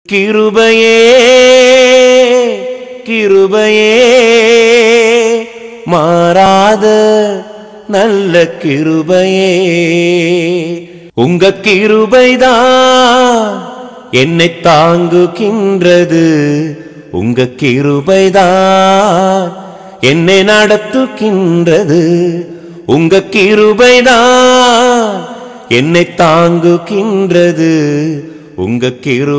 கிருபையே கிருபையே மாறாத நல்ல கிருபையே, உங்க கிருபைதான் என்னை தாங்குகின்றது, உங்க கிருபைதான் என்னை நடத்துகின்றது, உங்க கிருபைதான் என்னை தாங்குகின்றது, உங்க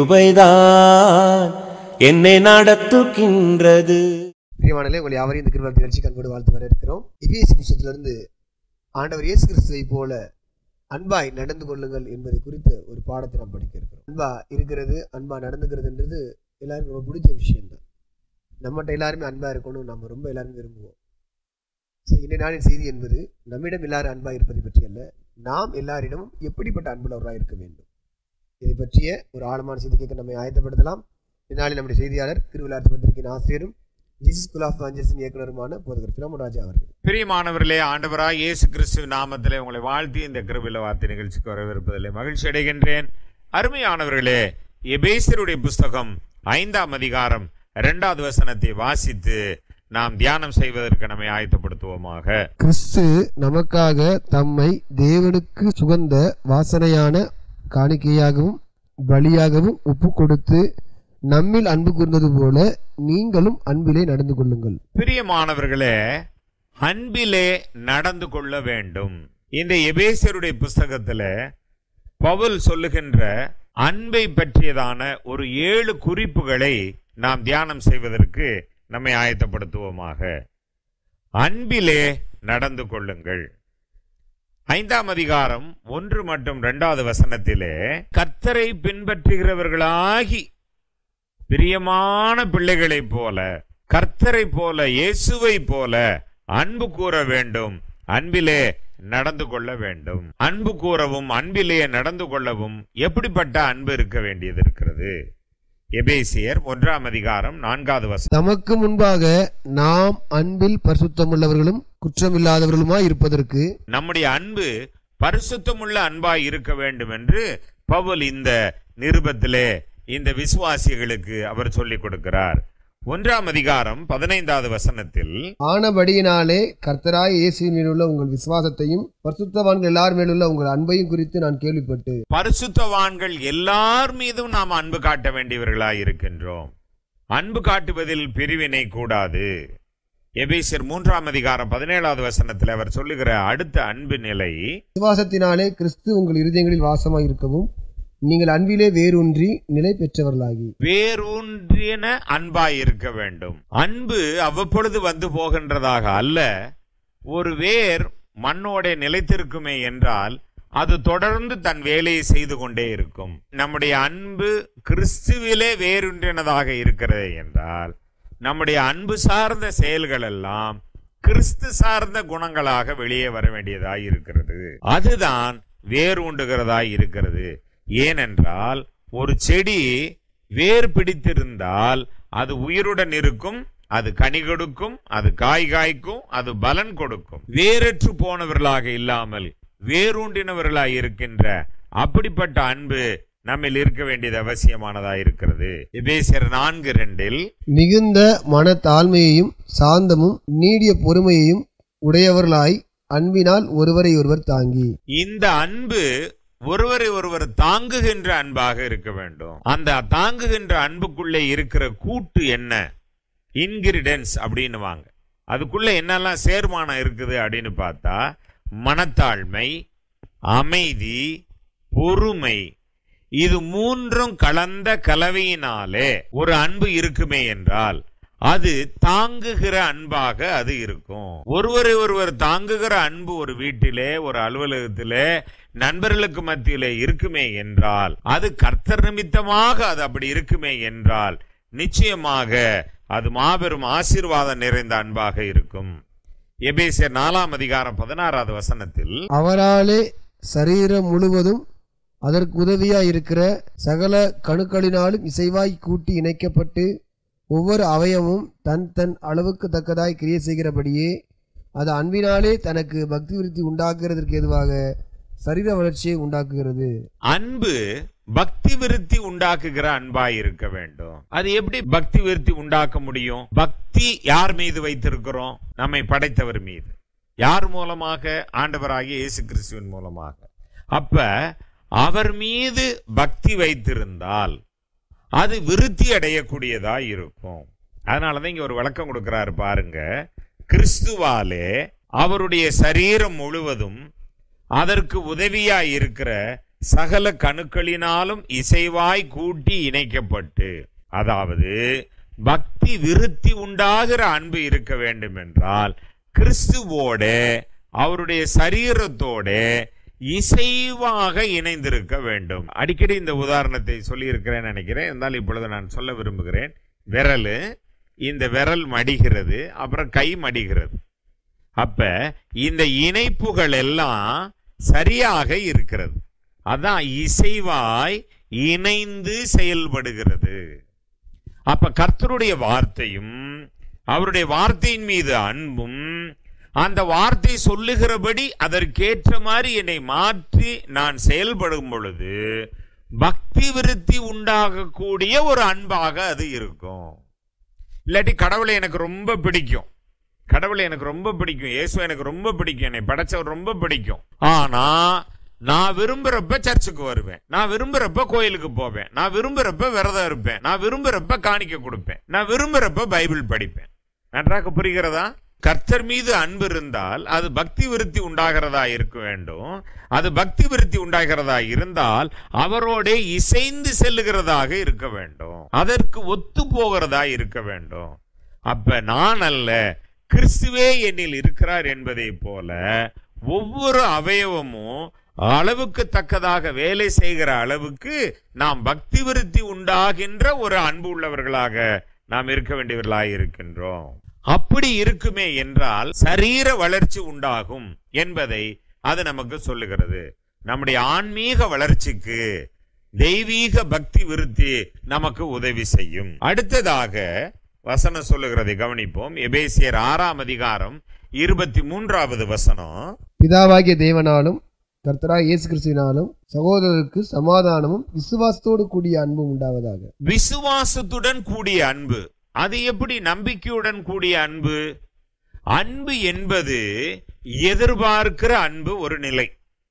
கிருபைதான் என்னை நடத்துகின்றது. பிரியமானவர்களே, உங்களை யாவரையும் இந்த கிருபை நிகழ்ச்சி கண்கொண்டு வாழ்த்து வர இருக்கிறோம். எபேசு புத்தகத்திலிருந்து ஆண்டவர் இயேசு கிறிஸ்துவை போல அன்பாய் நடந்து கொள்ளுங்கள் என்பதை குறித்து ஒரு பாடத்தை நாம் படிக்க இருக்கிறோம். அன்பா இருக்கிறது, அன்பா நடந்துக்கிறதுன்றது எல்லாருக்கும் ரொம்ப பிடிச்ச விஷயம்தான். நம்மகிட்ட எல்லாருமே அன்பா இருக்கணும், நம்ம ரொம்ப எல்லாரும் விரும்புவோம். இன்றைய நாளின் செய்தி என்பது நம்மிடம் எல்லாரும் அன்பா இருப்பதை பற்றி அல்ல, நாம் எல்லாரிடமும் எப்படிப்பட்ட அன்புள்ளவர்களாக இருக்க வேண்டும் இதை பற்றிய ஒரு ஆழமான செய்தி கேட்க நம்மை ஆயத்தப்படுத்தலாம். இந்நாளில் நம்முடைய செய்தியாளர் திருவிழாத்து பத்திரிகையின் ஆசிரியரும் ஜீசஸ் ஸ்கூல் ஆஃப் எவாஞ்சலிசம் இயக்குனருமான போதகர் பிலமோன்ராஜா அவர்கள். பிரியமானவர்களே, ஆண்டவராய் இயேசு கிறிஸ்து நாமத்திலே உங்களை வாழ்த்தி இந்த கிருபையில வார்த்தை நிகழ்ச்சிக்கு வரவிருப்பதிலே மகிழ்ச்சி அடைகின்றேன். அருமையானவர்களே, எபேசியருடைய புஸ்தகம் 5ஆம் அதிகாரம் 2வது வசனத்தை வாசித்து நாம் தியானம் செய்வதற்கு நம்மை ஆயத்தப்படுத்துவோமாக. கிறிஸ்து நமக்காக தம்மை தேவனுக்கு சுகந்த வாசனையான காணிக்கையாகவும் பலியாகவும் ஒப்பு கொடுத்து நம்மில் அன்பு கூர்ந்தது போல நீங்களும் அன்பிலே நடந்து கொள்ளுங்கள். பிரியமானவர்களே, அன்பிலே நடந்து கொள்ள வேண்டும். இந்த எபேசியருடைய புஸ்தகத்துல பவுல் சொல்லுகின்ற அன்பை பற்றியதான ஒரு 7 குறிப்புகளை நாம் தியானம் செய்வதற்கு நம்மை ஆயத்தப்படுத்துவோமாக. அன்பிலே நடந்து கொள்ளுங்கள். 5ஆம் அதிகாரம் 1 மற்றும் 2வது வசனத்திலே கர்த்தரை பின்பற்றுகிறவர்களாகி பிரியமான பிள்ளைகளைப் போல, கர்த்தரை போல, இயேசுவை போல அன்பு கூற வேண்டும், அன்பிலே நடந்து கொள்ள வேண்டும். அன்பு கூறவும் அன்பிலே நடந்து கொள்ளவும் எப்படிப்பட்ட அன்பு இருக்க வேண்டியது இருக்கிறது? எபேசியர் 1ஆம் அதிகாரம் 4வது வசனம். தமக்கு முன்பாக நாம் அன்பில் பரிசுத்தமுள்ளவர்களும் குற்றமில்லாதவர்களுமாய் இருப்பதற்கு நம்முடைய அன்பு பரிசுத்தமுள்ள அன்பாய் இருக்க வேண்டும் என்று பவுல் இந்த நிருபத்திலே இந்த விசுவாசிகளுக்கு அவர் சொல்லிக் கொடுக்கிறார். 1ஆம் அதிகாரம் 15வது வசனத்தில், ஆனபடியினாலே கர்த்தராய் இயேசுவின் மேலுள்ள உங்கள் விசுவாசத்தையும் பரிசுத்தவான்கள் எல்லார் மேலுள்ள உங்கள் அன்பையும் குறித்து நான் கேள்விப்பட்டு. பரிசுத்தவான்கள் எல்லார் மீதும் நாம் அன்பு காட்ட வேண்டியவர்களாய் இருக்கின்றோம். அன்பு காட்டுவதில் பிரிவினை கூடாது. எபேசியர் 3ஆம் அதிகாரம் 17வது வசனத்தில் அவர் சொல்லுகிற அடுத்த அன்பு நிலை, விசுவாசத்தினாலே கிறிஸ்து உங்கள் இருதயங்களில் வாசமாய் இருக்கவும் நீங்கள் அன்பிலே வேரூன்றி நிலை பெற்றவர்களாகி. வேரூன்றின அன்பாய் இருக்க வேண்டும். அன்பு அவ்வப்பொழுது வந்து போகின்றதாக அல்ல. ஒரு வேர் மண்ணோட நிலைத்திருக்குமே என்றால் அது தொடர்ந்து தன் வேலையை செய்து கொண்டே இருக்கும். நம்முடைய அன்பு கிறிஸ்துவிலே வேரூன்றினதாக இருக்கிறது என்றால் நம்முடைய அன்பு சார்ந்த செயல்கள் எல்லாம் கிறிஸ்து சார்ந்த குணங்களாக வெளியே வர வேண்டியதாய் இருக்கிறது. அதுதான் வேரூண்டுகிறதாய் இருக்கிறது. ஏனென்றால் ஒரு செடி வேர் பிடித்திருந்தால் அது உயிருடன் இருக்கும், அது கனி கொடுக்கும், அது காய் காய்க்கும், அது பலன் கொடுக்கும். வேரற்று போனவர்களாக இல்லாமல் வேரூண்டினவர்களாய் இருக்கின்ற அப்படிப்பட்ட அன்பு நம்மில் இருக்க வேண்டியது அவசியமானதா இருக்கிறது. எபேசியர் 4:2 மிகுந்த மன தாழ்மையையும் சாந்தமும் நீடிய பொறுமையையும் உடையவர்களாய் அன்பினால் ஒருவரை ஒருவர் தாங்கி. இந்த அன்பு ஒருவரை ஒருவர் தாங்குகின்ற அன்பாக இருக்க வேண்டும். அந்த தாங்குகின்ற அன்புக்குள்ளே இருக்கிற கூட்டு என்ன? இன்கிரிடன்ஸ் அப்படின்னு வாங்க. அதுக்குள்ள என்னெல்லாம் சேர்மானம் இருக்குது அப்படின்னு பார்த்தா, மனத்தாழ்மை, அமைதி, பொறுமை, இது 3ம் கலந்த கலவையினாலே ஒரு அன்பு இருக்குமே என்றால் அது தாங்குகிற அன்பாக அது இருக்கும். ஒருவரை ஒருவர் தாங்குகிற அன்பு ஒரு வீட்டிலே, ஒரு அலுவலகத்திலே, நண்பர்களுக்கு மத்தியிலே இருக்குமே என்றால், அது கர்த்தர் நிமித்தமாக அது அப்படி இருக்குமே என்றால் நிச்சயமாக அது மாபெரும் ஆசீர்வாதம் நிறைந்த அன்பாக இருக்கும். எபேசியர் 4ஆம் அதிகாரம் 16வது வசனத்தில், அவராலே சரீரம் முழுவதும் அதற்கு உதவியாய் இருக்கிற சகல கணுக்களினாலும் இசைவாய் கூட்டி இணைக்கப்பட்டு ஒவ்வொரு அவயமும் தன் தன் அளவுக்கு தக்கதாய் கிரியை செய்கிறபடியே அது அன்பினாலே தனக்கு பக்தி விருத்தி உண்டாக்குறதற்கு எதுவாக சரீர வளர்ச்சியை உண்டாக்குகிறது. அன்பு பக்தி விருத்தி உண்டாக்குகிற அன்பாய் இருக்க வேண்டும். அது எப்படி பக்தி விருத்தி உண்டாக்க முடியும்? பக்தி யார் மீது வைத்திருக்கிறோம்? நம்மை படைத்தவர் மீது. யார் மூலமாக? ஆண்டவராகிய இயேசு கிறிஸ்துவின் மூலமாக. அப்ப அவர் மீது பக்தி வைத்திருந்தால் அது விருத்தி அடையக்கூடியதா இருக்கும். அதனாலதான் இங்க ஒரு விளக்கம் கொடுக்கிறாரு பாருங்க. கிறிஸ்துவாலே அவருடைய சரீரம் முழுவதும் அதற்கு உதவியாய் இருக்கிற சகல கணுக்களினாலும் இசைவாய் கூட்டி இணைக்கப்பட்டு, அதாவது பக்தி விருத்தி உண்டாகிற அன்பு இருக்க வேண்டும் என்றால் கிறிஸ்துவோட அவருடைய சரீரத்தோட இசைவாக இணைந்திருக்க வேண்டும். அடிக்கடி இந்த உதாரணத்தை சொல்லி இருக்கிறேன் நினைக்கிறேன், இருந்தாலும் இப்பொழுது நான் சொல்ல விரும்புகிறேன். விரல், இந்த விரல் மடிகிறது, அப்புறம் கை மடிகிறது. அப்ப இந்த இணைப்புகள் எல்லாம் சரியாக இருக்கிறது. அதான் இசைவாய் இணைந்து செயல்படுகிறது. அப்ப கர்த்தருடைய வார்த்தையும் அவருடைய வார்த்தையின் மீது அன்பும், அந்த வார்த்தை சொல்லுகிறபடி அதற்கேற்ற மாதிரி என்னை மாற்றி நான் செயல்படும் பொழுது பக்தி விருத்தி உண்டாகக்கூடிய ஒரு அன்பாக அது இருக்கும். இல்லாட்டி கடவுளை எனக்கு ரொம்ப பிடிக்கும், கடவுளை எனக்கு ரொம்ப பிடிக்கும், இயேசு எனக்கு ரொம்ப பிடிக்கும், என்னை படைச்சவர் ரொம்ப பிடிக்கும், ஆனா நான் விரும்புறப்ப சர்ச்சுக்கு வருவேன், நான் விரும்புறப்ப கோயிலுக்கு போவேன், நான் விரும்புறப்ப விரதம் இருப்பேன், நான் விரும்புறப்ப காணிக்க கொடுப்பேன், நான் விரும்புறப்ப பைபிள் படிப்பேன். நன்றாக புரிகிறதா? கர்த்தர் மீது அன்பு இருந்தால் அது பக்தி விருத்தி உண்டாகிறதா இருக்க வேண்டும். அது பக்தி விருத்தி உண்டாகிறதா இருந்தால் அவரோட இசைந்து செல்லுகிறதாக இருக்க வேண்டும், அதற்கு ஒத்து போகிறதா இருக்க வேண்டும். அப்ப நான் அல்ல, கிறிஸ்துவே என்னில் இருக்கிறார் என்பதை போல ஒவ்வொரு அவயவமும் அளவுக்கு தக்கதாக வேலை செய்கிற அளவுக்கு நாம் பக்தி விருத்தி உண்டாகின்ற ஒரு அன்பு உள்ளவர்களாக நாம் இருக்க வேண்டியவர்களாக இருக்கின்றோம். அப்படி இருக்குமே என்றால் சரீர வளர்ச்சி உண்டாகும் என்பதை அது நமக்கு சொல்லுகிறது. நம்முடைய ஆன்மீக வளர்ச்சிக்கு தெய்வீக பக்தி விருத்தி நமக்கு உதவி செய்யும். அடுத்ததாக வசனம் சொல்லுகிறதை கவனிப்போம். எபேசியர் 6ஆம் அதிகாரம் 23வது வசனம். பிதாவாகிய தேவனாலும் கர்த்தராகிய இயேசு கிறிஸ்துவினாலும் சகோதரருக்கு சமாதானமும் விசுவாசத்தோடு கூடிய அன்பும் உண்டாவதாக. விசுவாசத்துடன் கூடிய அன்பு, அது எப்படி நம்பிக்கையுடன் கூடிய அன்பு? அன்பு என்பது எதிர்பார்க்கிற அன்பு ஒரு நிலை.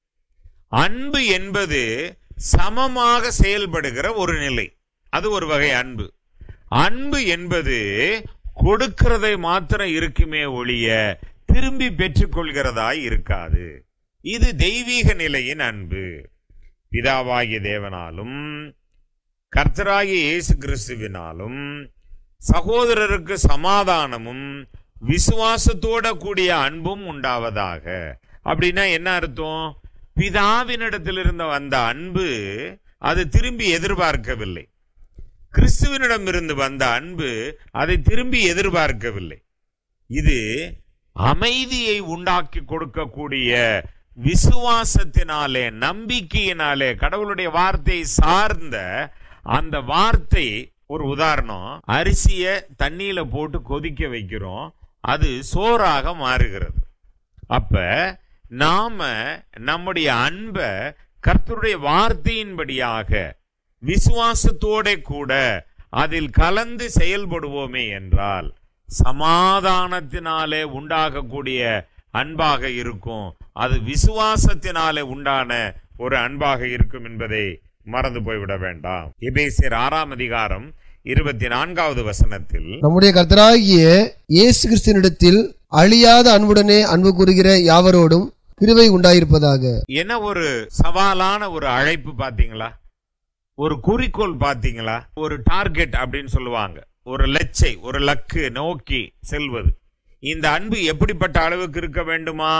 அன்பு என்பது சமமாக செயல்படுகிற ஒரு நிலை, அது ஒரு வகை அன்பு. அன்பு என்பது கொடுக்கிறதை மாத்திரம் இருக்குமே ஒழிய திரும்பி பெற்றுக்கொள்கிறதாய் இருக்காது. இது தெய்வீக நிலையின் அன்பு. பிதாவாகிய தேவனாலும் கர்த்தராகிய இயேசு கிறிஸ்துவினாலும் சகோதரருக்கு சமாதானமும் விசுவாசத்தோட கூடிய அன்பும் உண்டாவதாக. அப்படின்னா என்ன அர்த்தம்? பிதாவினிடத்திலிருந்து வந்த அன்பு அது திரும்பி எதிர்பார்க்கவில்லை. கிறிஸ்துவனிடம் இருந்து வந்த அன்பு அதை திரும்பி எதிர்பார்க்கவில்லை. இது அமைதியை உண்டாக்கி கொடுக்கக்கூடிய விசுவாசத்தினாலே, நம்பிக்கையினாலே, கடவுளுடைய வார்த்தையை சார்ந்த அந்த வார்த்தை. ஒரு உதாரணம், அரிசிய தண்ணியில போட்டு கொதிக்க வைக்கிறோம், அது சோறாக மாறுகிறது. அப்ப நாம நம்முடைய அன்பை கர்த்தருடைய வார்த்தையின்படியாக விசுவாசத்தோட கூட அதில் கலந்து செயல்படுவோமே என்றால் சமாதானத்தினாலே உண்டாகக்கூடிய அன்பாக இருக்கும். அது விசுவாசத்தினாலே உண்டான ஒரு அன்பாக இருக்கும் என்பதை மறந்து போய்விட வேண்டாம். எபேசியர் 6ஆம் அதிகாரம் 24வது வசனத்தில், நம்முடைய கர்த்தராகிய இயேசு கிறிஸ்துவினிடத்தில் அழியாத அன்புடனே அன்பு கூறுகிற யாவரோடும் கிருபை உண்டாயிருப்பதாக. என்ன ஒரு சவாலான ஒரு அழைப்பு பாத்தீங்களா? ஒரு குறிக்கோள் பாத்தீங்களா? ஒரு டார்கெட் அப்படின்னு சொல்லுவாங்க, ஒரு லட்சை, ஒரு லக்கு நோக்கி செல்வது. இந்த அன்பு எப்படிப்பட்ட அளவுக்கு இருக்க வேண்டுமா?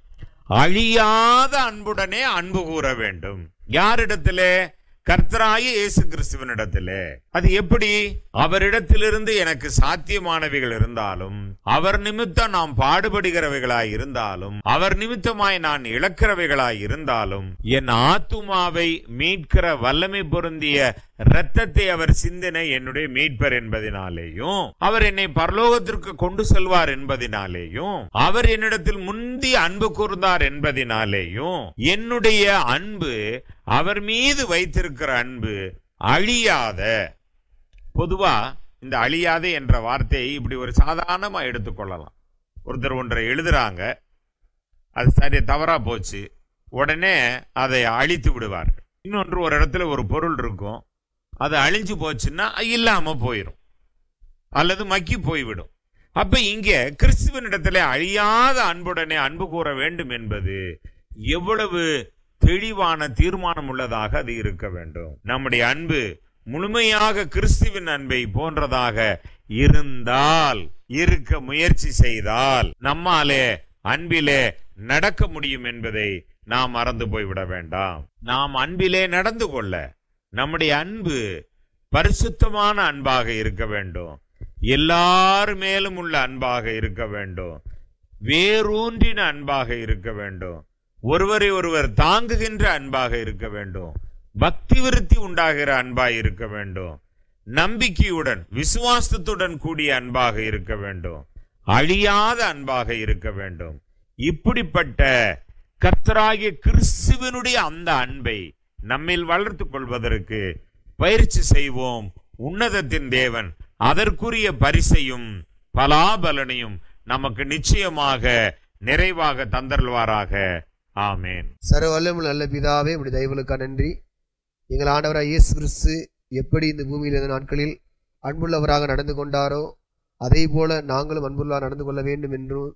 அழியாத அன்புடனே அன்பு கூற வேண்டும். யாரிடத்திலே? கர்த்தராகிய இயேசு கிறிஸ்துவினிடத்திலே. அது எப்படி? அவரிடத்திலிருந்து எனக்கு சாத்தியமானவைகள் இருந்தாலும், அவர் நிமித்தம் நாம் பாடுபடுகிறவைகளாய் இருந்தாலும், அவர் நிமித்தமாய் நான் இழக்கிறவைகளாய் இருந்தாலும், என் ஆத்துமாவை மீட்கிற வல்லமை பொருந்திய இரத்தத்தை அவர் சிந்தின என்னுடைய மீட்பர் என்பதினாலேயும், அவர் என்னை பரலோகத்திற்கு கொண்டு செல்வார் என்பதினாலேயும், அவர் என்னிடத்தில் முந்தி அன்பு கூர்ந்தார் என்பதினாலேயும், என்னுடைய அன்பு அவர் மீது வைத்திருக்கிற அன்பு அழியாத. பொதுவா இந்த அழியாத என்ற வார்த்தையை இப்படி ஒரு சாதாரணமா எடுத்துக்கொள்ளலாம். ஒருத்தர் ஒன்றை எழுதுறாங்க, அது சரி தவறா போச்சு, உடனே அதை அழித்து விடுவார்கள். இன்னொன்று, ஒரு இடத்துல ஒரு பொருள் இருக்கும், அது அழிஞ்சு போச்சுன்னா இல்லாம போயிடும் அல்லது மக்கி போய்விடும். அப்ப இங்க கிறிஸ்துவனிடத்திலே அழியாத அன்புடனே அன்பு கூற வேண்டும் என்பது எவ்வளவு தெளிவான தீர்மானம் உள்ளதாக அது இருக்க வேண்டும். நம்முடைய அன்பு முழுமையாக கிறிஸ்துவின் அன்பை போன்றதாக இருந்தால், இருக்க முயற்சி செய்தால் நம்மாலே அன்பிலே நடக்க முடியும் என்பதை நாம் மறந்து போய்விட வேண்டாம். நாம் அன்பிலே நடந்து கொள்ள நம்முடைய அன்பு பரிசுத்தமான அன்பாக இருக்க வேண்டும். எல்லார் மேலும் உள்ள அன்பாக இருக்க வேண்டும். வேரூன்றின அன்பாக இருக்க வேண்டும். ஒருவரை ஒருவர் தாங்குகின்ற அன்பாக இருக்க வேண்டும். பக்தி விருத்தி உண்டாகிற அன்பாக இருக்க வேண்டும். நம்பிக்கையுடன் விசுவாசத்துடன் கூடிய அன்பாக இருக்க வேண்டும். அழியாத அன்பாக இருக்க வேண்டும். இப்படிப்பட்ட கர்த்தராகிய கிறிஸ்துவினுடைய அந்த அன்பை நம்மில் வளர்த்துக் கொள்வதற்கு பயிற்சி செய்வோம். உன்னதத்தின் தேவன் அதற்குரிய பரிசையும் பலாபலனையும் நமக்கு நிச்சயமாக நிறைவாக தந்தருள்வாராக. ஆமேன். சர்வவல்லமையுள்ள நல்ல பிதாவே, உம்முடைய தயவுகளுக்காக நன்றி. எங்கள் ஆண்டவராக இயேசு கிறிஸ்து எப்படி இந்த பூமியில் இருந்த நாட்களில் அன்புள்ளவராக நடந்து கொண்டாரோ அதே போல நாங்களும் அன்புள்ளவராக நடந்து கொள்ள வேண்டும் என்றும்,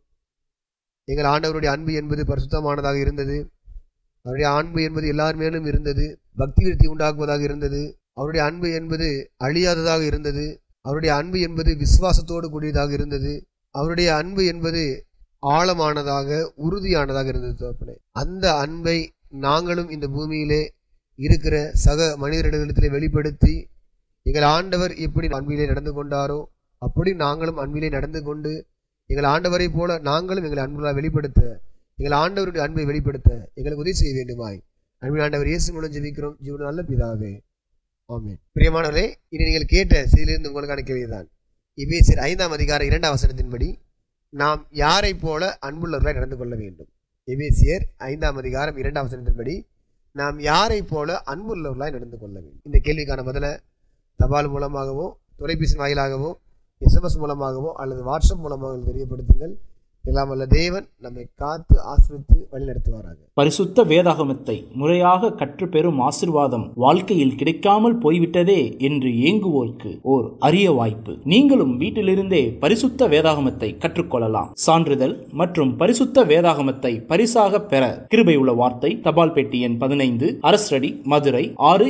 எங்கள் ஆண்டவருடைய அன்பு என்பது பரிசுத்தமானதாக இருந்தது. அவருடைய அன்பு என்பது எல்லார் மேலும் இருந்தது. பக்தி விருத்தி உண்டாக்குவதாக இருந்தது. அவருடைய அன்பு என்பது அழியாததாக இருந்தது. அவருடைய அன்பு என்பது விசுவாசத்தோடு கூடியதாக இருந்தது. அவருடைய அன்பு என்பது ஆழமானதாக உறுதியானதாக இருந்தது. அந்த அன்பை நாங்களும் இந்த பூமியிலே இருக்கிற சக மனிதர்களிடத்திலே வெளிப்படுத்தி, எங்கள் ஆண்டவர் எப்படி அன்பிலே நடந்து கொண்டாரோ அப்படி நாங்களும் அன்பிலே நடந்து கொண்டு, எங்கள் ஆண்டவரை போல நாங்களும் எங்களை அன்புள்ள வெளிப்படுத்த, எங்கள் ஆண்டவருடைய அன்பை வெளிப்படுத்த எங்களுக்கு உதவி செய்ய வேண்டுமாய் அன்பின் ஆண்டவர் இயேசு மூலம் ஜெபிக்கிறோம் ஜீவன நல்ல பிதாவே, ஆமென். பிரியமானவர்களே, இனி நீங்கள் கேட்ட செய்தியிலிருந்து உங்களுக்கான கேள்விதான். எபேசியர் 5ஆம் அதிகாரம் 2ஆம் வசனத்தின்படி நாம் யாரை போல அன்புள்ளவர்களாய் நடந்து கொள்ள வேண்டும். எபேசியர் 5ஆம் அதிகாரம் 2ஆம் வசனத்தின்படி நாம் யாரை போல அன்புள்ளவர்களாய் நடந்து கொள்ள வேண்டும். இந்த கேள்விக்கான பதிலை தபால் மூலமாகவோ தொலைபேசி வாயிலாகவோ SMS மூலமாகவோ அல்லது வாட்ஸ்அப் மூலமாக தெரியப்படுத்துங்கள். எல்லாம் வல்ல தேவன் நம்மை காத்து ஆசீர்வதித்து வழிநடத்துவாராக. பரிசுத்த வேதாகமத்தை முறையாக கற்றுப்பெறும் ஆசீர்வாதம் வாழ்க்கையில் கிடைக்காமல் போய்விட்டதே என்று ஏங்குவோருக்கு ஓர் அரிய வாய்ப்பு. நீங்களும் வீட்டிலிருந்தே பரிசுத்த வேதாகமத்தை கற்றுக்கொள்ளலாம். சான்றிதழ் மற்றும் பரிசுத்த வேதாகமத்தை பரிசாக பெற கிருபை உள்ள வார்த்தை, தபால் பெட்டி எண் 15, அரசடி, மதுரை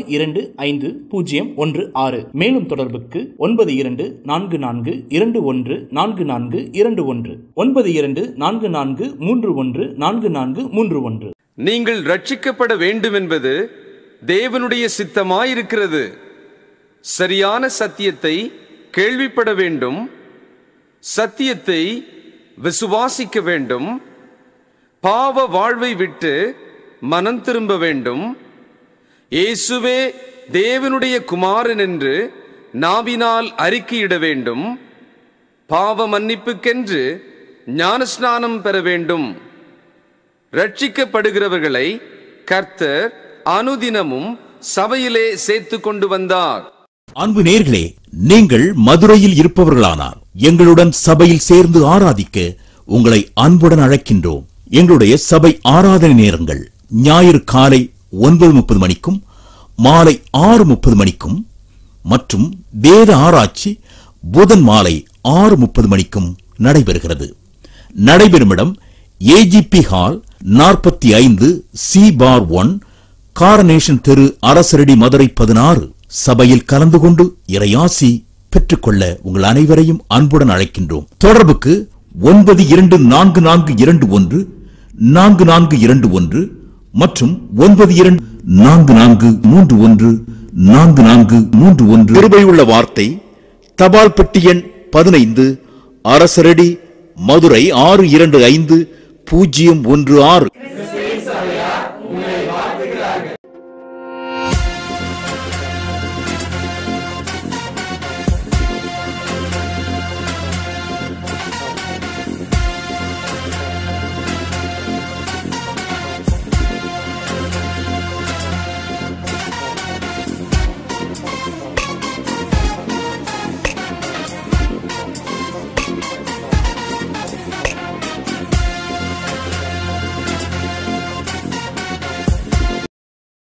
625016. மேலும் தொடர்புக்கு 9244214421 9244314431. நீங்கள் ரட்சிக்கப்பட வேண்டும் என்பது தேவனுடைய சித்தமாயிருக்கிறது. சரியான சத்தியத்தை கேள்விப்பட வேண்டும். சத்தியத்தை விசுவாசிக்க வேண்டும். பாவ வாழ்வை விட்டு மனம் திரும்ப வேண்டும். இயேசுவே தேவனுடைய குமாரன் என்று நாவினால் அறிக்கையிட வேண்டும். பாவ மன்னிப்புக்கென்று ஞானஸ்நானம் பெற வேண்டும். ரட்சிக்கப்படுகிறவர்களை கர்த்தர் அனுதினமும் சபையிலே சேர்த்து கொண்டு வந்தார். அன்பு நேயர்களே, நீங்கள் மதுரையில் இருப்பவர்களானால் எங்களுடன் சபையில் சேர்ந்து ஆராதிக்க உங்களை அன்புடன் அழைக்கின்றோம். எங்களுடைய சபை ஆராதனை நேரங்கள் ஞாயிறு காலை 9:30 மணிக்கும் மாலை 6:30 மணிக்கும் மற்றும் வேத ஆராய்ச்சி புதன் மாலை 6:30 மணிக்கும் நடைபெறுகிறது. நடைபெறும் இடம் AGP ஹால் 45C/1, காரனேஷன் தெரு, அரசரடி, மதுரை 16. சபையில் கலந்து கொண்டு இறையாசி பெற்றுக்கொள்ள உங்கள் அனைவரையும் அன்புடன் அழைக்கின்றோம். தொடர்புக்கு 9244214421 மற்றும் 9244314431. கிருபையுள்ள வார்த்தை, தபால் பெட்டி எண் 15, அரசரடி, மதுரை 625016.